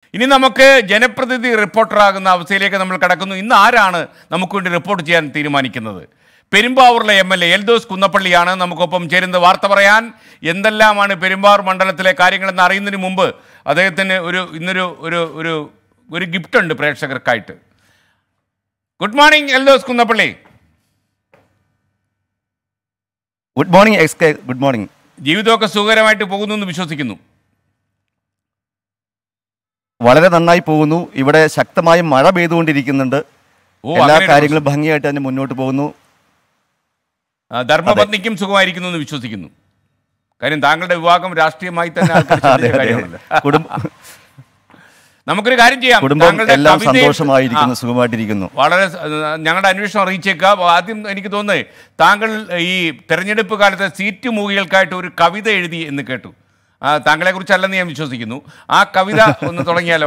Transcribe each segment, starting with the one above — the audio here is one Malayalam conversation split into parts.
ഇനി നമുക്ക് ജനപ്രതിനിധി റിപ്പോർട്ടറാകുന്ന അവസ്ഥയിലേക്ക് നമ്മൾ കടക്കുന്നു. ഇന്ന് ആരാണ് നമുക്ക് വേണ്ടി റിപ്പോർട്ട് ചെയ്യാൻ തീരുമാനിക്കുന്നത്? പെരുമ്പാവൂരിലെ MLA എൽദോസ് കുന്നപ്പള്ളിയാണ് നമുക്കൊപ്പം ചേരുന്നത്. വാർത്ത പറയാൻ എന്തെല്ലാമാണ് പെരുമ്പാവൂർ മണ്ഡലത്തിലെ കാര്യങ്ങളെന്ന് അറിയുന്നതിന് മുമ്പ് അദ്ദേഹത്തിന് ഒരു ഗിഫ്റ്റ് ഉണ്ട് പ്രേക്ഷകർക്കായിട്ട്. Good morning Eldhose Kunnappilly. Good morning X K. Good morning. ജീവിതമൊക്കെ സുഖകരമായിട്ട് പോകുന്നു എന്ന് വിശ്വസിക്കുന്നു. വളരെ നന്നായി പോകുന്നു. ഇവിടെ ശക്തമായ മഴ പെയ്തുകൊണ്ടിരിക്കുന്നുണ്ട്. എല്ലാ കാര്യങ്ങളും ഭംഗിയായിട്ട് തന്നെ മുന്നോട്ട് പോകുന്നു. ധർമ്മപത്നിക്കും സുഖമായിരിക്കുന്നു എന്ന് വിശ്വസിക്കുന്നു. കാര്യം താങ്കളുടെ വിവാഹം രാഷ്ട്രീയമായി തന്നെ നമുക്കൊരു കാര്യം ചെയ്യാം. എല്ലാം സന്തോഷമായിരിക്കുന്നു, സുഖമായിട്ടിരിക്കുന്നു. വളരെ ഞങ്ങളുടെ അന്വേഷണം അറിയിച്ചേക്കാം. ആദ്യം എനിക്ക് തോന്നുന്നത് താങ്കൾ ഈ തെരഞ്ഞെടുപ്പ് കാലത്തെ സീറ്റ് മൂവികൾക്കായിട്ട് ഒരു കവിത എഴുതി എന്ന് കേട്ടു. താങ്കളെ കുറിച്ചല്ലെന്ന് ഞാൻ വിശ്വസിക്കുന്നു. ആ കവിത ഒന്ന് തുടങ്ങിയാലോ?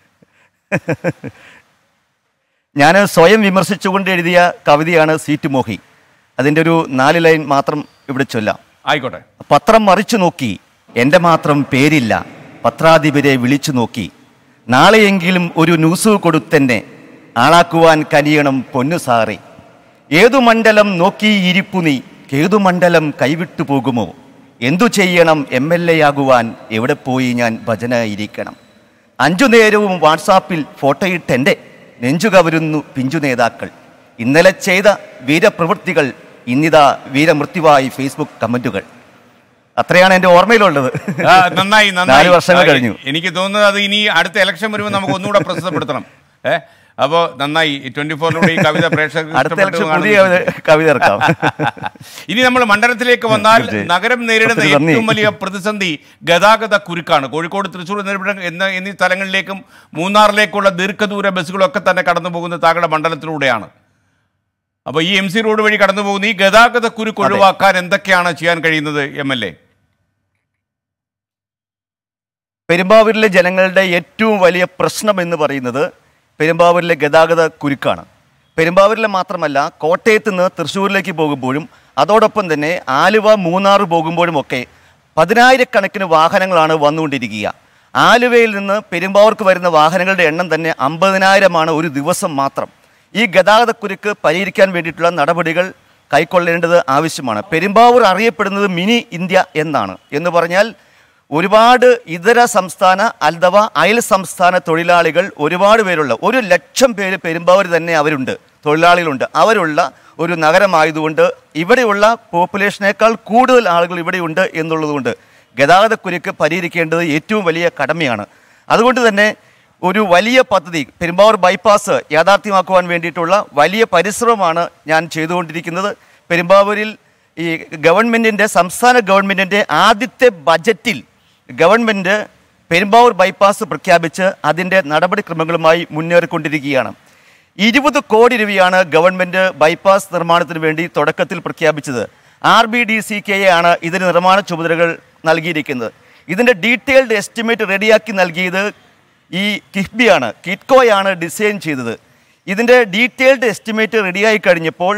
ഞാൻ സ്വയം വിമർശിച്ചുകൊണ്ട് എഴുതിയ കവിതയാണ് സീറ്റ് മോഹി. അതിൻ്റെ ഒരു 4 ലൈൻ മാത്രം ഇവിടെ ചൊല്ലാം. ആയിക്കോട്ടെ. പത്രം മറിച്ചു നോക്കി, എൻ്റെ മാത്രം പേരില്ല, പത്രാധിപരെ വിളിച്ചു നോക്കി, നാളെയെങ്കിലും ഒരു ന്യൂസ് കൊടുത്തെന്നെ ആളാക്കുവാൻ കനിയണം പൊന്നു സാറി. ഏതു മണ്ഡലം നോക്കി ഇരിപ്പു നീ, ഏതു മണ്ഡലം കൈവിട്ടു പോകുമോ, എന്തു ചെയ്യണം MLA ആകുവാൻ, എവിടെ പോയി ഞാൻ ഭജനായിരിക്കണം. 5 നേരവും വാട്സാപ്പിൽ ഫോട്ടോയിട്ടെൻ്റെ നെഞ്ചു കവരുന്നു പിഞ്ചു നേതാക്കൾ. ഇന്നലെ ചെയ്ത വീരപ്രവൃത്തികൾ ഇന്നിതാ വീരമൃത്യുവായി ഫേസ്ബുക്ക് കമന്റുകൾ. അത്രയാണ് എൻ്റെ ഓർമ്മയിലുള്ളത്. നന്നായി 4 വർഷങ്ങൾ കഴിഞ്ഞു. എനിക്ക് തോന്നുന്നത് അത് ഇനി അടുത്ത ഇലക്ഷൻ വരുമ്പോൾ നമുക്ക് ഒന്നുകൂടെ പ്രസിദ്ധപ്പെടുത്തണം. അപ്പോൾ നന്നായി 24 ഈ കവിത കവിത ഇറക്കാം. ഇനി നമ്മൾ മണ്ഡലത്തിലേക്ക് വന്നാൽ നഗരം നേരിടുന്ന ഏറ്റവും വലിയ പ്രതിസന്ധി ഗതാഗത കുരുക്കാണ്. കോഴിക്കോട്, തൃശ്ശൂർ എന്നീ സ്ഥലങ്ങളിലേക്കും മൂന്നാറിലേക്കുള്ള ദീർഘദൂര ബസ്സുകളൊക്കെ തന്നെ കടന്നു പോകുന്നത് താങ്കളുടെ മണ്ഡലത്തിലൂടെയാണ്. അപ്പോൾ ഈ MC റോഡ് വഴി കടന്നു പോകുന്ന ഈ ഗതാഗത കുരുക്ക് ഒഴിവാക്കാൻ എന്തൊക്കെയാണ് ചെയ്യാൻ കഴിയുന്നത് MLA? പെരുമ്പാവൂരിലെ ജനങ്ങളുടെ ഏറ്റവും വലിയ പ്രശ്നം എന്ന് പറയുന്നത് പെരുമ്പാവൂരിലെ ഗതാഗത കുരുക്കാണ്. പെരുമ്പാവൂരിലെ മാത്രമല്ല, കോട്ടയത്ത് നിന്ന് തൃശ്ശൂരിലേക്ക് പോകുമ്പോഴും അതോടൊപ്പം തന്നെ ആലുവ, മൂന്നാർ പോകുമ്പോഴുമൊക്കെ 10,000-കണക്കിന് വാഹനങ്ങളാണ് വന്നുകൊണ്ടിരിക്കുക. ആലുവയിൽ നിന്ന് പെരുമ്പാവൂർക്ക് വരുന്ന വാഹനങ്ങളുടെ എണ്ണം തന്നെ 50,000-ആണ് ഒരു ദിവസം മാത്രം. ഈ ഗതാഗതക്കുരുക്ക് പരിഹരിക്കാൻ വേണ്ടിയിട്ടുള്ള നടപടികൾ കൈക്കൊള്ളേണ്ടത് ആവശ്യമാണ്. പെരുമ്പാവൂർ അറിയപ്പെടുന്നത് മിനി ഇന്ത്യ എന്നാണ്. എന്ന് പറഞ്ഞാൽ ഒരുപാട് ഇതര സംസ്ഥാന അഥവാ അയൽ സംസ്ഥാന തൊഴിലാളികൾ ഒരുപാട് പേരുള്ള 100,000 പേര് പെരുമ്പാവൂർ തന്നെ അവരുണ്ട്, തൊഴിലാളികളുണ്ട്. അവരുള്ള ഒരു നഗരമായതുകൊണ്ട് ഇവിടെയുള്ള പോപ്പുലേഷനേക്കാൾ കൂടുതൽ ആളുകൾ ഇവിടെയുണ്ട് എന്നുള്ളതുകൊണ്ട് ഗതാഗതക്കുരുക്ക് പരിഹരിക്കേണ്ടത് ഏറ്റവും വലിയ കടമയാണ്. അതുകൊണ്ട് തന്നെ ഒരു വലിയ പദ്ധതി പെരുമ്പാവൂർ ബൈപ്പാസ് യാഥാർത്ഥ്യമാക്കുവാൻ വേണ്ടിയിട്ടുള്ള വലിയ പരിശ്രമമാണ് ഞാൻ ചെയ്തുകൊണ്ടിരിക്കുന്നത്. പെരുമ്പാവൂരിൽ ഈ സംസ്ഥാന ഗവൺമെൻറ്റിൻ്റെ ആദ്യത്തെ ബജറ്റിൽ ഗവൺമെൻറ് പെരുമ്പാവൂർ ബൈപ്പാസ് പ്രഖ്യാപിച്ച് അതിൻ്റെ നടപടിക്രമങ്ങളുമായി മുന്നേറിക്കൊണ്ടിരിക്കുകയാണ്. 20 കോടി രൂപയാണ് ഗവൺമെൻറ് ബൈപ്പാസ് നിർമ്മാണത്തിന് വേണ്ടി തുടക്കത്തിൽ പ്രഖ്യാപിച്ചത്. RBDCK ആണ് ഇതിന് നിർമ്മാണ ചുമതലകൾ നൽകിയിരിക്കുന്നത്. ഇതിൻ്റെ ഡീറ്റെയിൽഡ് എസ്റ്റിമേറ്റ് റെഡിയാക്കി നൽകിയത് ഈ കിറ്റ്കോയാണ് ഡിസൈൻ ചെയ്തത്. ഇതിൻ്റെ ഡീറ്റെയിൽഡ് എസ്റ്റിമേറ്റ് റെഡിയായി കഴിഞ്ഞപ്പോൾ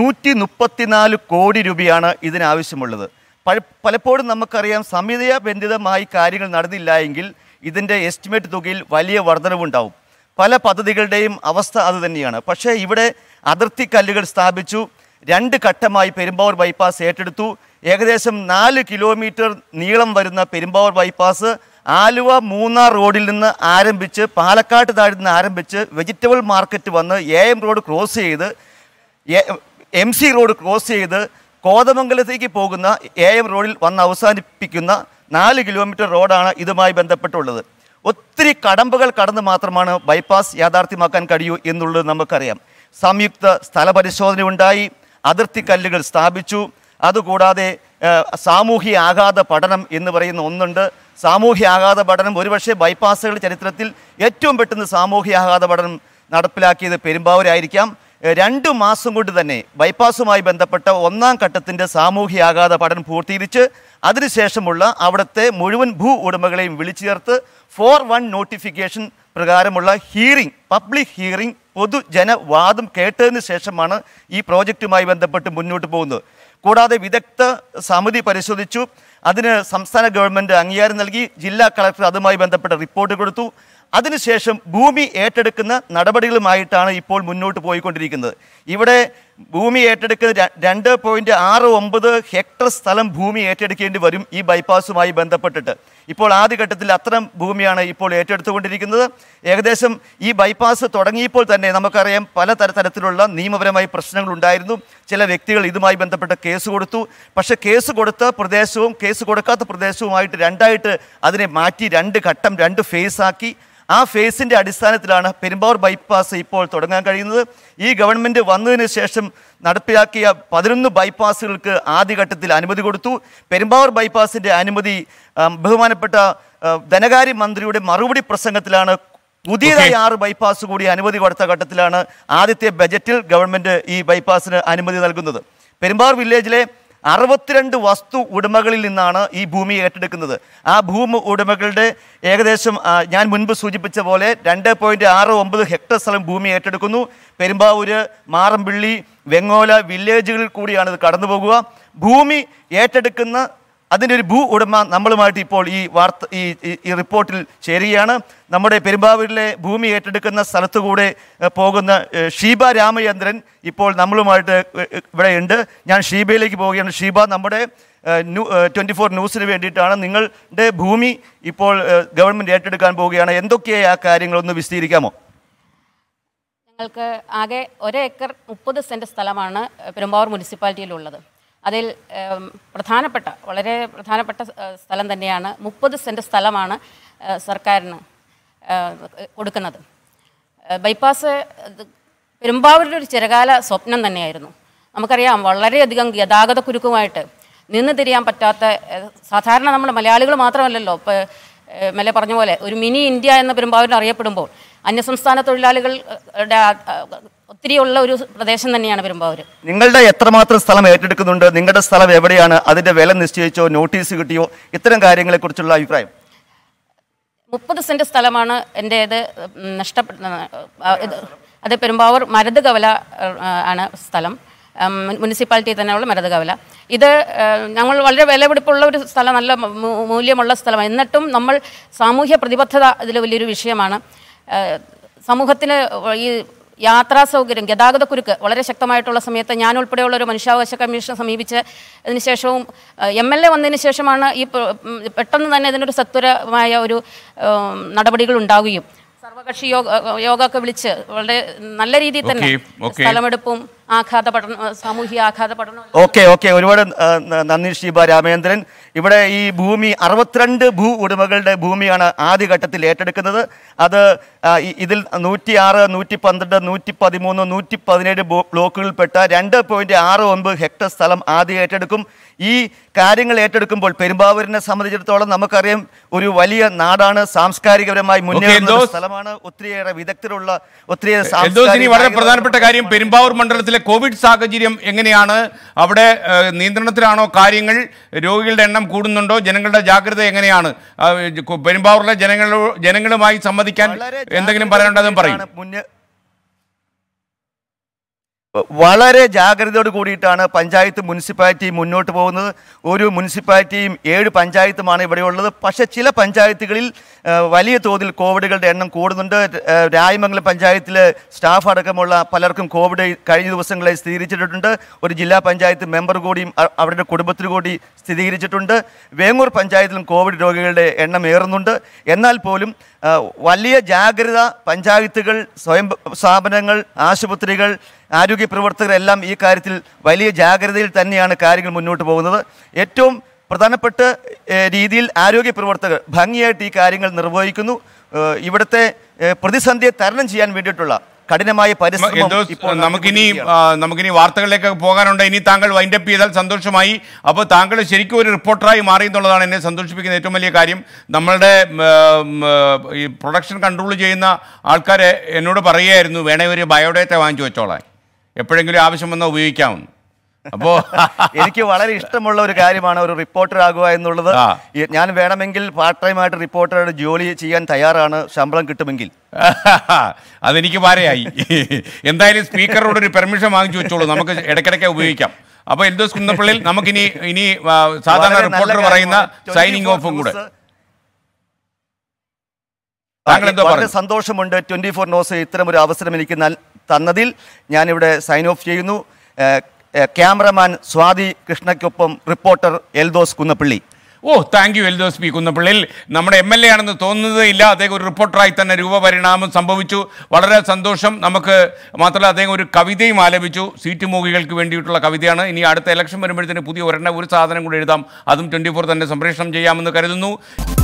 134 കോടി രൂപയാണ് ഇതിനാവശ്യമുള്ളത്. പലപ്പോഴും നമുക്കറിയാം, സമയബന്ധിതമായി കാര്യങ്ങൾ നടന്നില്ല എങ്കിൽ ഇതിൻ്റെ എസ്റ്റിമേറ്റ് തുകയിൽ വലിയ വർധനവുണ്ടാവും. പല പദ്ധതികളുടെയും അവസ്ഥ അതുതന്നെയാണ്. പക്ഷേ ഇവിടെ അതിർത്തി കല്ലുകൾ സ്ഥാപിച്ചു. 2 ഘട്ടമായി പെരുമ്പാവൂർ ബൈപ്പാസ് ഏറ്റെടുത്തു. ഏകദേശം 4 കിലോമീറ്റർ നീളം വരുന്ന പെരുമ്പാവൂർ ബൈപ്പാസ് ആലുവ മൂന്നാർ റോഡിൽ നിന്ന് ആരംഭിച്ച് പാലക്കാട്ട് താഴെ നിന്ന് ആരംഭിച്ച് വെജിറ്റബിൾ മാർക്കറ്റ് വന്ന് AM റോഡ് ക്രോസ് ചെയ്ത് MC റോഡ് ക്രോസ് ചെയ്ത് കോതമംഗലത്തേക്ക് പോകുന്ന AM റോഡിൽ വന്ന് അവസാനിപ്പിക്കുന്ന 4 കിലോമീറ്റർ റോഡാണ് ഇതുമായി ബന്ധപ്പെട്ടുള്ളത്. ഒത്തിരി കടമ്പകൾ കടന്ന് മാത്രമാണ് ബൈപ്പാസ് യാഥാർത്ഥ്യമാക്കാൻ കഴിയൂ എന്നുള്ളത് നമുക്കറിയാം. സംയുക്ത സ്ഥല പരിശോധന ഉണ്ടായി, അതിർത്തി കല്ലുകൾ സ്ഥാപിച്ചു. അതുകൂടാതെ സാമൂഹ്യ ആഘാത പഠനം എന്ന് പറയുന്ന ഒന്നുണ്ട്. സാമൂഹ്യ ആഘാത പഠനം ഒരുപക്ഷെ ബൈപ്പാസുകളുടെ ചരിത്രത്തിൽ ഏറ്റവും പെട്ടെന്ന് സാമൂഹ്യ ആഘാത പഠനം നടപ്പിലാക്കിയത് പെരുമ്പാവൂരായിരിക്കാം. 2 മാസം കൊണ്ട് തന്നെ ബൈപ്പാസുമായി ബന്ധപ്പെട്ട 1ാം ഘട്ടത്തിൻ്റെ സാമൂഹ്യ ആഘാത പഠനം പൂർത്തീകരിച്ച് അതിനുശേഷമുള്ള അവിടുത്തെ മുഴുവൻ ഭൂ ഉടമകളെയും വിളിച്ചു ചേർത്ത് 4-1 നോട്ടിഫിക്കേഷൻ പ്രകാരമുള്ള പബ്ലിക് ഹിയറിംഗ്, പൊതുജനവാദം കേട്ടതിന് ശേഷമാണ് ഈ പ്രോജക്റ്റുമായി ബന്ധപ്പെട്ട് മുന്നോട്ട് പോകുന്നത്. കൂടാതെ വിദഗ്ധ സമിതി പരിശോധിച്ചു. അതിന് സംസ്ഥാന ഗവൺമെൻറ് അംഗീകാരം നൽകി. ജില്ലാ കളക്ടർ അതുമായി ബന്ധപ്പെട്ട റിപ്പോർട്ട് കൊടുത്തു. അതിനുശേഷം ഭൂമി ഏറ്റെടുക്കുന്ന നടപടികളുമായിട്ടാണ് ഇപ്പോൾ മുന്നോട്ട് പോയിക്കൊണ്ടിരിക്കുന്നത്. ഇവിടെ ഭൂമി ഏറ്റെടുക്കുന്ന 2.69 ഹെക്ടർ സ്ഥലം ഭൂമി ഏറ്റെടുക്കേണ്ടി വരും ഈ ബൈപ്പാസുമായി ബന്ധപ്പെട്ടിട്ട്. ഇപ്പോൾ ആദ്യഘട്ടത്തിൽ അത്തരം ഭൂമിയാണ് ഇപ്പോൾ ഏറ്റെടുത്തുകൊണ്ടിരിക്കുന്നത്. ഏകദേശം ഈ ബൈപ്പാസ് തുടങ്ങിയപ്പോൾ തന്നെ നമുക്കറിയാം പല തരത്തിലുള്ള നിയമപരമായ പ്രശ്നങ്ങൾ ഉണ്ടായിരുന്നു. ചില വ്യക്തികൾ ഇതുമായി ബന്ധപ്പെട്ട് കേസ് കൊടുത്തു. പക്ഷേ കേസ് കൊടുത്ത പ്രദേശവും കേസ് കൊടുക്കാത്ത പ്രദേശവുമായിട്ട് രണ്ടായിട്ട് അതിനെ മാറ്റി 2 ഘട്ടം 2 ഫേസാക്കി. ആ ഫേസിൻ്റെ അടിസ്ഥാനത്തിലാണ് പെരുമ്പാവൂർ ബൈപ്പാസ് ഇപ്പോൾ തുടങ്ങാൻ കഴിയുന്നത്. ഈ ഗവൺമെൻറ് വന്നതിന് ശേഷം നടപ്പിലാക്കിയ 11 ബൈപ്പാസുകൾക്ക് ആദ്യഘട്ടത്തിൽ അനുമതി കൊടുത്തു. പെരുമ്പാവൂർ ബൈപ്പാസിൻ്റെ അനുമതി ബഹുമാനപ്പെട്ട ധനകാര്യ മന്ത്രിയുടെ മറുപടി പ്രസംഗത്തിലാണ്. പുതിയതായി 6 ബൈപ്പാസ് കൂടി അനുമതി കൊടുത്ത ഘട്ടത്തിലാണ് ആദ്യത്തെ ബജറ്റിൽ ഗവൺമെൻറ് ഈ ബൈപ്പാസിന് അനുമതി നൽകുന്നത്. പെരുമ്പാവൂർ വില്ലേജിലെ 62 വസ്തു ഉടമകളിൽ നിന്നാണ് ഈ ഭൂമി ഏറ്റെടുക്കുന്നത്. ആ ഭൂമി ഉടമകളുടെ ഏകദേശം ഞാൻ മുൻപ് സൂചിപ്പിച്ച പോലെ 2.69 ഹെക്ടർ സ്ഥലം ഭൂമി ഏറ്റെടുക്കുന്നു. പെരുമ്പാവൂര്, മാറമ്പിള്ളി, വെങ്ങോല വില്ലേജുകളിൽ കൂടിയാണ് ഇത് കടന്നു പോകുക. ഭൂമി ഏറ്റെടുക്കുന്ന അതിൻ്റെ ഒരു ഭൂ ഉടമ നമ്മളുമായിട്ട് ഇപ്പോൾ ഈ റിപ്പോർട്ടിൽ ചേരുകയാണ്. നമ്മുടെ പെരുമ്പാവൂരിലെ ഭൂമി ഏറ്റെടുക്കുന്ന സ്ഥലത്തുകൂടെ പോകുന്ന ഷീബ രാമചന്ദ്രൻ ഇപ്പോൾ നമ്മളുമായിട്ട് ഇവിടെ ഉണ്ട്. ഞാൻ ഷീബയിലേക്ക് പോവുകയാണ്. ഷീബ, നമ്മുടെ 24 ന്യൂസിന് വേണ്ടിയിട്ടാണ്. നിങ്ങളുടെ ഭൂമി ഇപ്പോൾ ഗവൺമെൻറ് ഏറ്റെടുക്കാൻ പോവുകയാണ്. എന്തൊക്കെയാണ് ആ കാര്യങ്ങളൊന്ന് വിശദീകരിക്കാമോ? ഞങ്ങൾക്ക് ആകെ 1 ഏക്കർ 30 സെൻറ്റ് സ്ഥലമാണ് പെരുമ്പാവൂർ മുനിസിപ്പാലിറ്റിയിലുള്ളത്. അതിൽ വളരെ പ്രധാനപ്പെട്ട സ്ഥലം തന്നെയാണ്. 30 സെൻറ്റ് സ്ഥലമാണ് സർക്കാരിന് കൊടുക്കുന്നത്. ബൈപ്പാസ് പെരുമ്പാവൂരിൻ്റെ ഒരു ചിരകാല സ്വപ്നം തന്നെയായിരുന്നു. നമുക്കറിയാം, വളരെയധികം ഗതാഗതക്കുരുക്കുമായിട്ട് നിന്ന് തിരിയാൻ പറ്റാത്ത, സാധാരണ നമ്മൾ മലയാളികൾ മാത്രമല്ലല്ലോ, ഇപ്പോൾ MLA പറഞ്ഞ പോലെ ഒരു മിനി ഇന്ത്യ എന്ന പെരുമ്പാവൂരിൽ അറിയപ്പെടുമ്പോൾ അന്യസംസ്ഥാന തൊഴിലാളികളുടെ ഒത്തിരിയുള്ള ഒരു പ്രദേശം തന്നെയാണ് പെരുമ്പാവൂർ. നിങ്ങളുടെ എത്രമാത്രം സ്ഥലം ഏറ്റെടുക്കുന്നുണ്ട്? നിങ്ങളുടെ സ്ഥലം എവിടെയാണ്? അതിൻ്റെ വില നിശ്ചയിച്ചോ, നോട്ടീസ് കിട്ടിയോ? ഇത്തരം കാര്യങ്ങളെക്കുറിച്ചുള്ള അഭിപ്രായം. 30 സെൻറ്റ് സ്ഥലമാണ് എൻ്റേത് അത് പെരുമ്പാവൂർ മരുതുകവല ആണ് സ്ഥലം. മുനിസിപ്പാലിറ്റി തന്നെയുള്ള മരുതുകവല. ഇത് ഞങ്ങൾ വളരെ വിലപിടിപ്പുള്ള ഒരു സ്ഥലം, നല്ല മൂല്യമുള്ള സ്ഥലമാണ്. എന്നിട്ടും നമ്മൾ സാമൂഹ്യ പ്രതിബദ്ധത ഇതിൽ വലിയൊരു വിഷയമാണ്. സമൂഹത്തിന് ഈ യാത്രാ സൗകര്യം, ഗതാഗതക്കുരുക്ക് വളരെ ശക്തമായിട്ടുള്ള സമയത്ത് ഞാൻ ഉൾപ്പെടെയുള്ള ഒരു മനുഷ്യാവകാശ കമ്മീഷൻ സമീപിച്ച് അതിനുശേഷവും MLA വന്നതിന് ശേഷമാണ് ഈ പെട്ടെന്ന് തന്നെ ഇതിനൊരു സത്വരമായ ഒരു നടപടികൾ ഉണ്ടാവുകയും സർവകക്ഷി യോഗമൊക്കെ വിളിച്ച് വളരെ നല്ല രീതിയിൽ തന്നെ സ്ഥലമെടുപ്പും ആഘാത പഠനം, സാമൂഹിക ആഘാത പഠനം. ഓക്കെ, ഒരുപാട് നന്ദി ഷീബ രാമേന്ദ്രൻ. ഇവിടെ ഈ ഭൂമി 62 ഭൂ ഉടമകളുടെ ഭൂമിയാണ് ആദ്യഘട്ടത്തിൽ ഏറ്റെടുക്കുന്നത്. അത് ഇതിൽ 106, 112, 113, 117 ബ്ലോക്കുകളിൽപ്പെട്ട 2.69 ഹെക്ടർ സ്ഥലം ആദ്യം ഏറ്റെടുക്കും. ഈ കാര്യങ്ങൾ ഏറ്റെടുക്കുമ്പോൾ പെരുമ്പാവൂരിനെ സംബന്ധിച്ചിടത്തോളം നമുക്കറിയാം, ഒരു വലിയ നാടാണ്, സാംസ്കാരികപരമായി മുന്നേറുന്ന സ്ഥലമാണ്, ഒത്തിരിയേറെ വിദഗ്ധരുള്ള വളരെ പ്രധാനപ്പെട്ട കാര്യം, പെരുമ്പാവൂർ മണ്ഡലത്തിലെ കോവിഡ് സാഹചര്യം എങ്ങനെയാണ്? അവിടെ നിയന്ത്രണത്തിലാണോ കാര്യങ്ങൾ? രോഗികളുടെ എണ്ണം കൂടുന്നുണ്ടോ? ജനങ്ങളുടെ ജാഗ്രത എങ്ങനെയാണ്? പെരുമ്പാവൂരിലെ ജനങ്ങളുമായി സംവദിക്കാൻ എന്തെങ്കിലും പറയാനുണ്ടെന്നും പറയും. വളരെ ജാഗ്രതയോട് കൂടിയിട്ടാണ് പഞ്ചായത്ത് മുനിസിപ്പാലിറ്റി മുന്നോട്ട് പോകുന്നത്. ഒരു മുനിസിപ്പാലിറ്റിയും 7 പഞ്ചായത്തുമാണ് ഇവിടെയുള്ളത്. പക്ഷേ ചില പഞ്ചായത്തുകളിൽ വലിയ തോതിൽ കോവിഡുകളുടെ എണ്ണം കൂടുന്നുണ്ട്. രായമംഗലം പഞ്ചായത്തിൽ സ്റ്റാഫ് അടക്കമുള്ള പലർക്കും കോവിഡ് കഴിഞ്ഞ ദിവസങ്ങളിൽ സ്ഥിരീകരിച്ചിട്ടുണ്ട്. ഒരു ജില്ലാ പഞ്ചായത്ത് മെമ്പർ കൂടിയും അവരുടെ കുടുംബത്തിന് കൂടി സ്ഥിരീകരിച്ചിട്ടുണ്ട്. വേങ്ങൂർ പഞ്ചായത്തിലും കോവിഡ് രോഗികളുടെ എണ്ണം ഏറുന്നുണ്ട്. എന്നാൽ പോലും വലിയ ജാഗ്രത പഞ്ചായത്തുകൾ, സ്വയം സ്ഥാപനങ്ങൾ, ആശുപത്രികൾ, ആരോഗ്യ പ്രവർത്തകരെല്ലാം ഈ കാര്യത്തിൽ വലിയ ജാഗ്രതയിൽ തന്നെയാണ് കാര്യങ്ങൾ മുന്നോട്ട് പോകുന്നത്. ഏറ്റവും പ്രധാനപ്പെട്ട രീതിയിൽ ആരോഗ്യ പ്രവർത്തകർ ഭംഗിയായിട്ട് ഈ കാര്യങ്ങൾ നിർവഹിക്കുന്നു. ഇവിടുത്തെ പ്രതിസന്ധിയെ തരണം ചെയ്യാൻ വേണ്ടിയിട്ടുള്ള കഠിനമായ പരിശ്രമം. നമുക്കിനി വാർത്തകളിലേക്ക് പോകാനുണ്ട്. ഇനി താങ്കൾ വൈൻഡപ്പ് ചെയ്താൽ സന്തോഷമായി. അപ്പോൾ താങ്കൾ ശരിക്കും ഒരു റിപ്പോർട്ടറായി മാറി എന്നുള്ളതാണ് എന്നെ സന്തോഷിപ്പിക്കുന്ന ഏറ്റവും വലിയ കാര്യം. നമ്മളുടെ ഈ പ്രൊഡക്ഷൻ കൺട്രോൾ ചെയ്യുന്ന ആൾക്കാർ എന്നോട് പറയുമായിരുന്നു, വേണേ ഒരു ബയോഡേറ്റ വാങ്ങിച്ചു വെച്ചോളാം, എപ്പോഴെങ്കിലും ആവശ്യം വന്നാൽ ഉപയോഗിക്കാമെന്ന്. അപ്പോൾ എനിക്ക് വളരെ ഇഷ്ടമുള്ള ഒരു കാര്യമാണ് ഒരു റിപ്പോർട്ടർ ആകുക എന്നുള്ളത്. ഞാൻ വേണമെങ്കിൽ പാർട്ട് ടൈം ആയിട്ട് റിപ്പോർട്ടറുടെ ജോലി ചെയ്യാൻ തയ്യാറാണ്, ശമ്പളം കിട്ടുമെങ്കിൽ. അതെനിക്ക് ഭാരയായി. എന്തായാലും സ്പീക്കറോട് ഒരു പെർമിഷൻ വാങ്ങിച്ചു വെച്ചോളൂ, നമുക്ക് ഇടയ്ക്കിടയ്ക്ക് ഉപയോഗിക്കാം. അപ്പോൾ എൽദോസ് കുന്നപ്പള്ളിയിൽ നമുക്കിനി സാധാരണ റിപ്പോർട്ടർ പറയുന്ന സൈനിങ് ഓഫും കൂടെ. വളരെ സന്തോഷമുണ്ട്. 24 ന്യൂസ് ഇത്തരം ഒരു അവസരം എനിക്ക് തന്നതിൽ ഞാനിവിടെ സൈൻ ഓഫ് ചെയ്യുന്നു. ക്യാമറമാൻ സ്വാതി കൃഷ്ണയ്ക്കൊപ്പം reporter Eldhose Kunnappilly. Thank you Eldhose P കുന്നപ്പള്ളിയിൽ. നമ്മുടെ MLA ആണെന്ന് തോന്നുന്നതേ ഇല്ല. അദ്ദേഹം ഒരു റിപ്പോർട്ടറായി തന്നെ രൂപപരിണാമം സംഭവിച്ചു. വളരെ സന്തോഷം. നമുക്ക് മാത്രമല്ല അദ്ദേഹം ഒരു കവിതയും ആലപിച്ചു. സീറ്റ് മോഹികൾക്ക് വേണ്ടിയിട്ടുള്ള കവിതയാണ്. ഇനി അടുത്ത ഇലക്ഷൻ വരുമ്പോഴത്തേന് പുതിയ ഒരു സാധനം കൂടി എഴുതാം. അതും 24 തന്നെ സംപ്രേഷണം ചെയ്യാമെന്ന് കരുതുന്നു.